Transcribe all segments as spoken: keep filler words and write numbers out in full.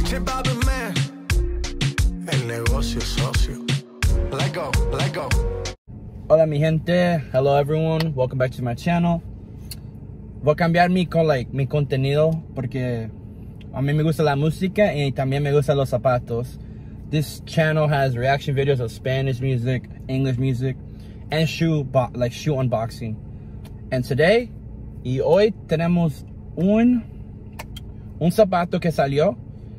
J Balvin, man. El negocio socio. Let go, let go. Hola mi gente, hello everyone, welcome back to my channel. Voy a cambiar mi, con, like, mi contenido porque a mí me gusta la música y también me gustan los zapatos. This channel has reaction videos of Spanish music, English music, and shoe like shoe unboxing. And today y hoy tenemos un un zapato que salió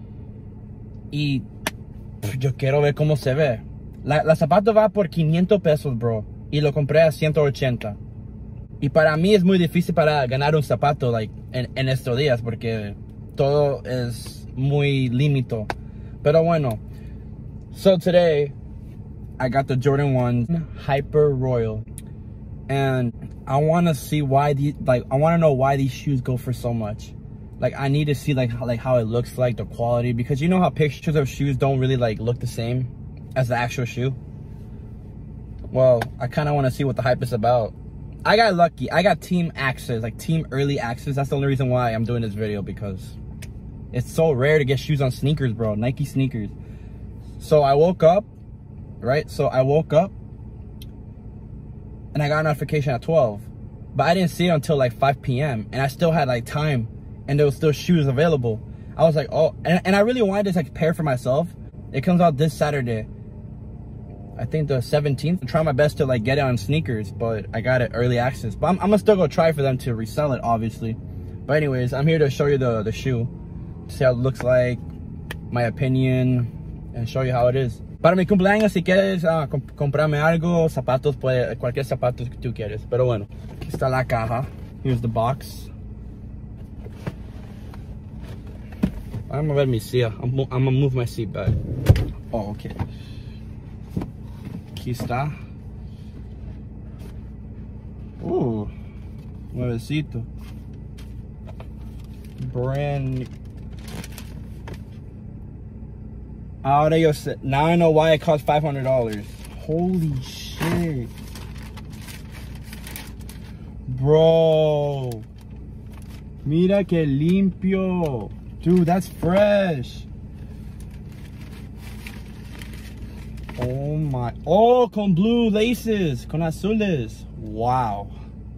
y pff, yo quiero ver cómo se ve. La, la zapato va por quinientos pesos, bro, y lo compré a ciento ochenta. Y para mí es muy difícil para ganar un zapato like en, en estos días porque todo es muy limitado. Pero bueno. So today, I got the Jordan one Hyper Royal, and I want to see why the like I want to know why these shoes go for so much. Like I need to see like how, like how it looks like, the quality, because you know how pictures of shoes don't really like look the same as the actual shoe. Well, I kind of want to see what the hype is about. I got lucky. I got team access, like team early access. That's the only reason why I'm doing this video, because it's so rare to get shoes on sneakers, bro. Nike sneakers. So I woke up, right? So I woke up and I got a notification at twelve, but I didn't see it until like five P M and I still had like time and there was still shoes available. I was like, oh, and, and I really wanted this like pair for myself. It comes out this Saturday, I think the seventeenth. I'm trying my best to like get it on sneakers, but I got it early access. But I'm, I'm gonna still go try for them to resell it, obviously. But anyways, I'm here to show you the, the shoe, see how it looks like, my opinion, and show you how it is. Para mi cumpleaños, si quieres uh, comp comprarme algo, zapatos, puede, cualquier zapato que tú quieres. Pero bueno, aquí está la caja. Here's the box. I'm gonna let me see. I'm, I'm gonna move my seat back. Oh, okay. Aquí está. Uh, nuevecito. Brand new. Ahora yo sé. Now I know why it cost five hundred dollars. Holy shit. Bro. Mira que limpio. Dude, that's fresh. Oh my. Oh, con blue laces. Con azules. Wow.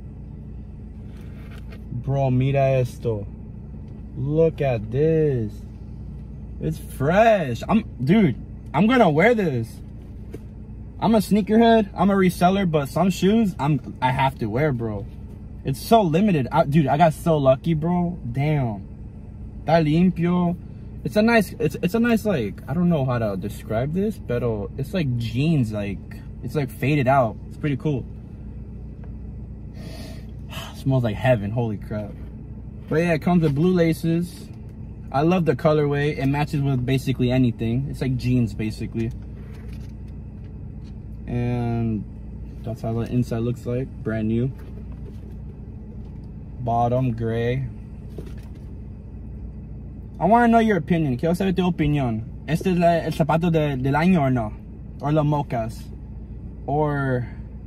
Bro, mira esto. Look at this. It's fresh. I'm, dude, I'm gonna wear this. I'm a sneakerhead. I'm a reseller, but some shoes I'm I have to wear, bro. It's so limited. I, dude, I got so lucky, bro. Damn. Está limpio. It's a nice, it's it's a nice, like, I don't know how to describe this, but it's like jeans, like it's like faded out. It's pretty cool. Smells like heaven, holy crap. But yeah, it comes with blue laces. I love the colorway. It matches with basically anything. It's like jeans, basically. And that's how the inside looks like. Brand new. Bottom, gray. I want to know your opinion. Quiero saber tu opinión. ¿Este es la, el zapato de, del año o no? Or los mochas? Or...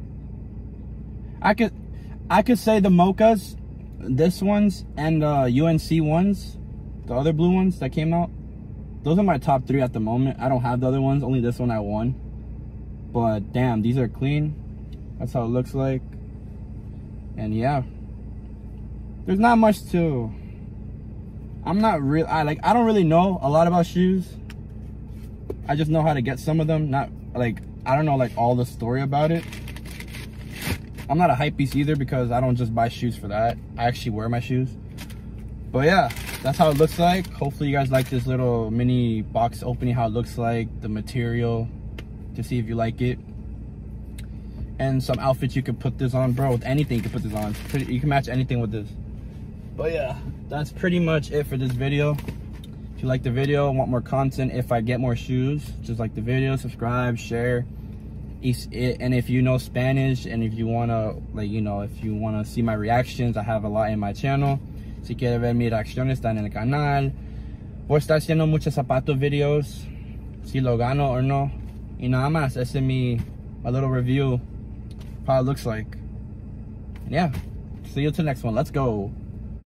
I could, I could say the mochas, this ones, and the U N C ones. The other blue ones that came out, those are my top three at the moment. I don't have the other ones, only this one I won. But damn, these are clean. That's how it looks like. And yeah, there's not much to, I'm not real, I like, I don't really know a lot about shoes. I just know how to get some of them. Not like, I don't know like all the story about it. I'm not a hype beast either because I don't just buy shoes for that. I actually wear my shoes. But yeah, that's how it looks like. Hopefully you guys like this little mini box opening, how it looks like, the material, to see if you like it. And some outfits you could put this on, bro. With anything you can put this on. Pretty, you can match anything with this. But yeah, that's pretty much it for this video. If you like the video, want more content, if I get more shoes, just like the video, subscribe, share. And if you know Spanish, and if you wanna, like, you know, if you wanna see my reactions, I have a lot in my channel. Si quieres ver mis reacciones, están en el canal. Voy a estar haciendo muchos zapatos videos, si lo gano o no. Y nada más, ese es mi, my little review, how it looks like. And yeah, see you till the next one. Let's go.